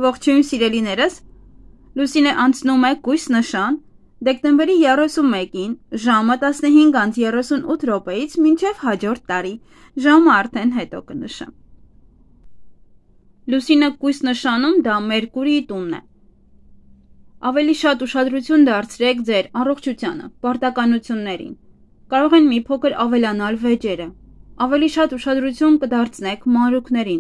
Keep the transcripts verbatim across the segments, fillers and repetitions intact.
Ողջույն սիրելիներս, Լուսինե անցնում է կույս նշան, դեկտեմբերի երեսունմեկին ժամը տասնհինգ ժամ երեսունութ րոպեից մինչև հաջորդ տարի ժամը արդեն հետո կնշեմ։ Լուսինը կույս նշանում դա Մերկուրիի տունն է։ Ավելի շատ ուշադրություն դարձրեք ձեր առողջությանը, պարտականություններին, կարող են մի փոքր ավելանալ վեճերը, ավելի շատ ուշադրություն կդարձնեք մանրուքներին։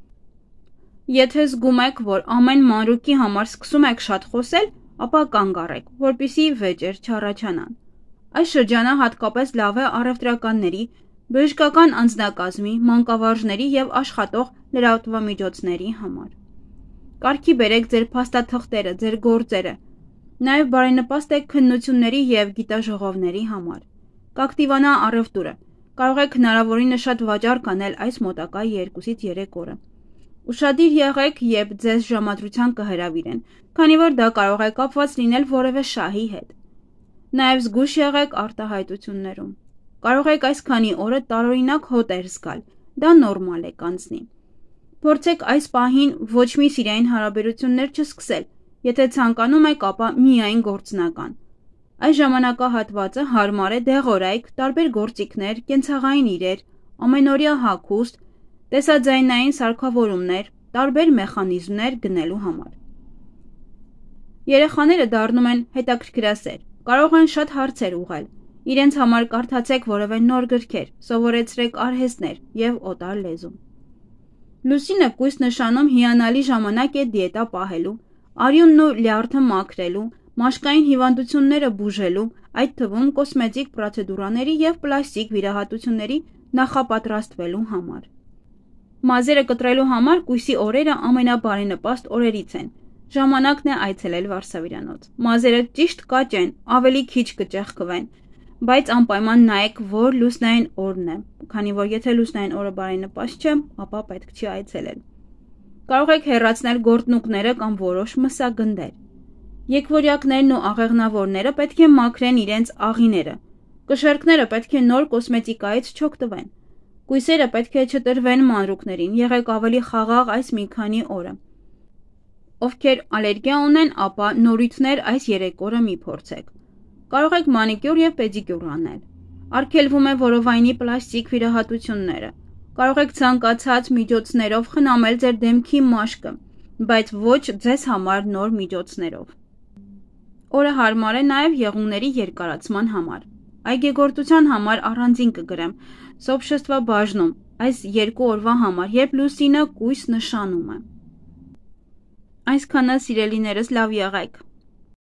Եթե զգում եք, որ ամեն մանրուքի համար սկսում եք շատ խոսել, ապա կանգ առեք, որպեսզի վեճեր չառաջանան։ Այս շրջանը հատկապես լավ է առևտրականների, բժշկական անձնակազմի, մանկավարժների և աշխատող լրատվամիջոցների համար։ Կարգի բերեք ձեր փաստաթղթերը, ձեր գործերը, նաև բարենպաստ է քննությունների և գիտաժողովների համար։ Կակտիվանա առևտուրը, կարող եք հնարավորինս շատ վաճառք անել այս մոտակա երկուսից երեք օրը։ Ուշադիր եղեք, երբ ձեզ ժամադրության կհրավիրեն, քանի որ դա կարող է կապված լինել որևէ շահի հետ։ Նաև զգույշ եղեք արտահայտություններում։ Կարող եք այս քանի օրը տարօրինակ հոտեր զգալ, դա նորմալ է կանցնի։ Փորձեք այս պահին ոչ մի սիրային հարաբերություններ չսկսել, եթե ցանկանում եք, ապա միայն գործնական։ Այս ժամանակահատվածը հարմար է դեղորայք, տարբեր գործիքներ, կենցաղային իրեր, ամենօրյա հագուստ, տեսաձայնային սարքավորումներ, տարբեր մեխանիզմներ գնելու համար։ Երեխաները դառնում են հետաքրքրասեր, կարող են շատ հարցեր ուղղել, իրենց համար կարդացեք որևէ նոր գրքեր, սովորեցրեք արհեստներ և օտար լեզու։ Լուսինը կույս նշանում հիանալի ժամանակ է դիետա պահելու, արյունն ու լյարդը մաքրելու, մաշկային հիվանդությունները բուժելու, այդ թվում կոսմետիկ պրոցեդուրաների և պլաստիկ վիրահատությունների նախապատրաստվելու համար։ Մազերը կտրելու համար կույսի օրերը ամենաբարենպաստ օրերից են։ Ժամանակն է այցելել Վարսավիրանոց։ Մազերը ճիշտ կաճ են, ավելի քիչ կճեղքվեն, բայց անպայման նայեք, որ լուսնային օրն է, քանի որ եթե լուսնային օրը բարենպաստ չէ, ապա պետք չի այցելել։ Կարող եք հեռացնել գորտնուկները կամ որոշ մսագնդեր։ Եկվորյակներն ու աղեղնավորները պետք է մաքրեն իրենց աղիները։ Կշեռքները պետք է նոր կոսմետիկայից չօգտվեն։ Կույսերը պետք է չտրվեն մանրուքներին, եղեք ավելի խաղաղ այս մի քանի օրը։ Ովքեր ալերգիա ունեն, ապա նորույթներ այս երեք օրը մի փորձեք։ Կարող եք մանիկյուր և պեդիկյուր անել։ Արգելվում է որովայնի պլաստիկ վիրահատությունները։ Կարող եք ցանկացած միջոցներով խնամել ձեր դեմքի մաշկը, բայց ոչ ձեզ համար նոր միջոցներով։ Օրը հարմար է նաև եղունգների երկարացման համար։ Այգեգործության համար առանձին կգրեմ Սոբշեստվա բաժնում այս երկու օրվա համար, երբ լուսինը կույս նշանում է։ Այսքանը սիրելիներս, լավ եղեք։